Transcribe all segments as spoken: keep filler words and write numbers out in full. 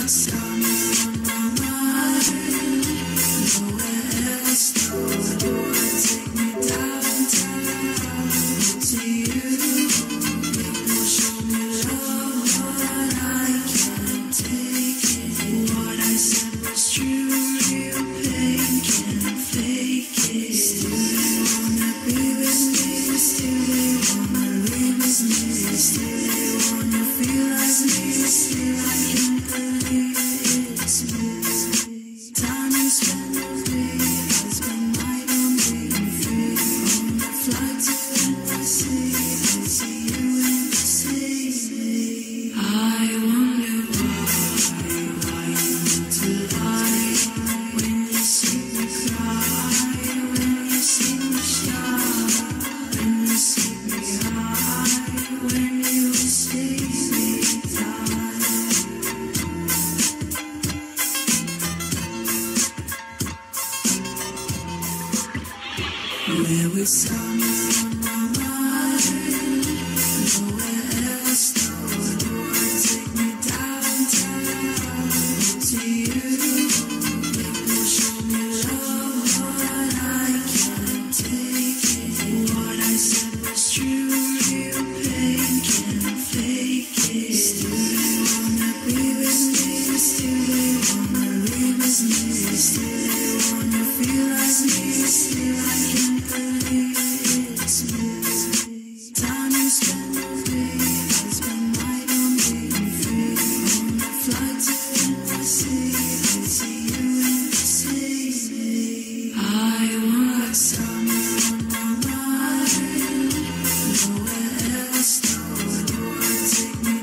There was summer on my mind, nowhere else, no one take me downtown to you. People show me love, but I can't take it. What I said was true, real pain can't fake it. Still they wanna be with me, still they wanna live with me, still they wanna feel like me, still I can't believe it's me. Time you spend with me, I spend mine on being free. On the flight to N Y C, I see you and see me. I want summer on my mind, nowhere else, no one take me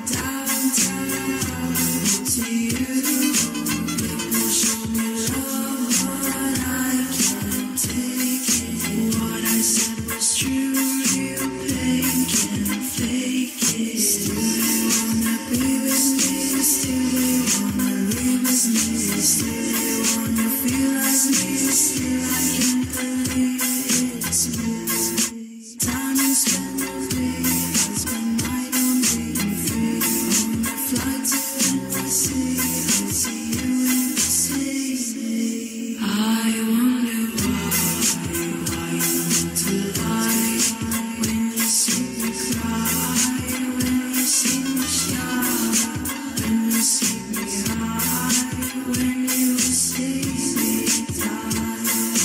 downtown to you. People show me love, but I can't take it. What I said was true, real pain can't fake it. Still they wanna be with me, still they wanna live with me, still they wanna feel like me, still I can't believe it's me. Time you spend with me, I spend mine on being free. On the flight to N Y C, I see you and see me. I wonder why, why you want to lie. When you see me cry, when you see me shout, when you see me high, when you see me die.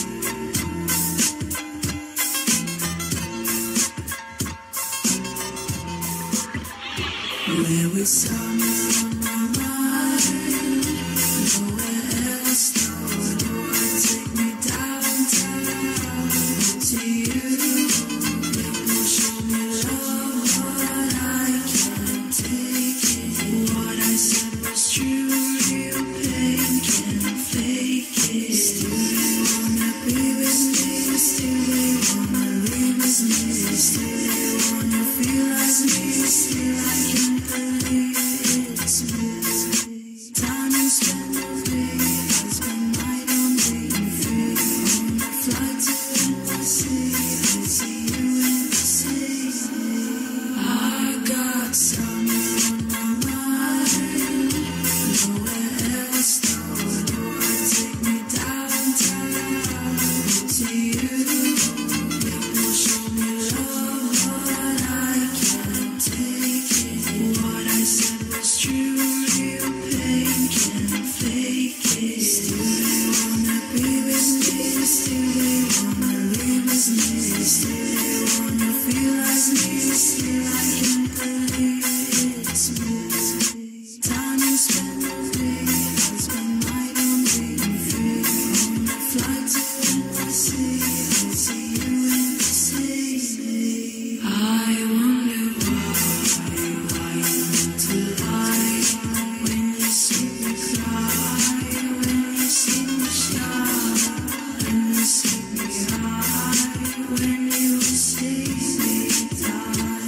There was summer on my mind, nowhere else, no one take me downtown to you. People show me love, but I can't take it. What I said was true, real pain can't fake it. Still they wanna be with me, still they wanna live with me, still they wanna feel like me, still I can't believe it's me. Time you spend with me, I spend mine on being free. On the flight to N Y C, I see you and see me. I got summer on my mind, nowhere else, no one take me downtown to you. People show me love, but I can't take it. What I said was true, real pain can't fake it. Still they wanna be with me, still they wanna live with me, still they wanna feel like me, still I can't believe it's me. Time you spend with me, I spend mine on being free. On the flight to N Y C, I see you and see me. I wonder why, why you want to lie. When you see me cry, when you see me shout, when you see me high, when you see me die.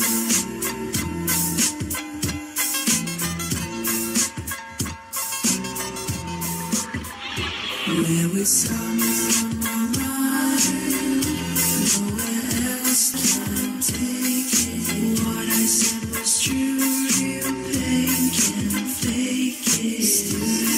There was summer on my mind, nowhere else, can't take it. What I said was true, real pain can't fake it. Still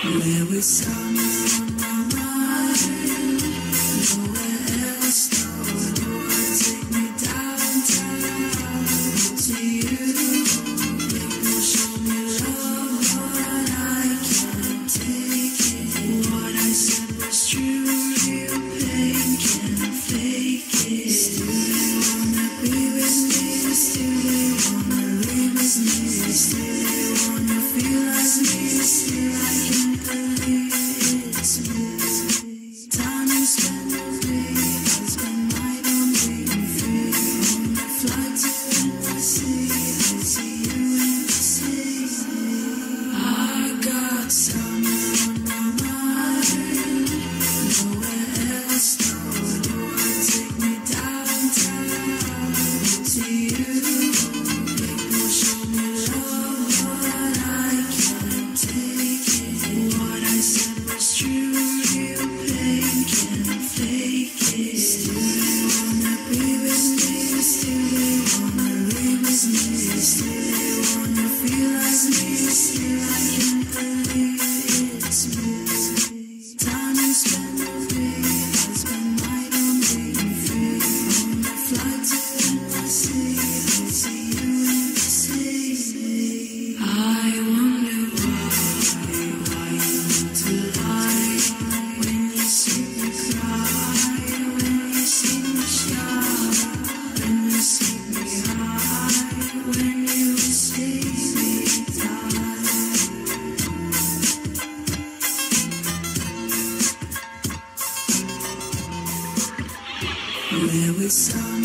Where with summer on my mind, nowhere else, no, Lord, take me downtown to you. People show me love, but I can't take it. What I said was true, real pain can't fake it. Still they wanna be with me, still they wanna live with me, still they wanna feel like me, still I can't believe it's me. Time you spend with me, I spend mine on being free. On the flight to N Y C, I see you in the sea. I got summer on my mind, nowhere else, no, Lord, take me downtown to you. People show me love, but I can't take it. What I said was true, real pain can't fake it. Still they wanna be with me, still they wanna live with me, still they wanna feel like me, still I can't believe it's me. Time you spend with me, I spend mine on being free. On the flight to N Y C, I see you in the sea. I wonder why, why you want to lie. When you see me cry, when you see me shout, when you see me high, when you see me die. Where with some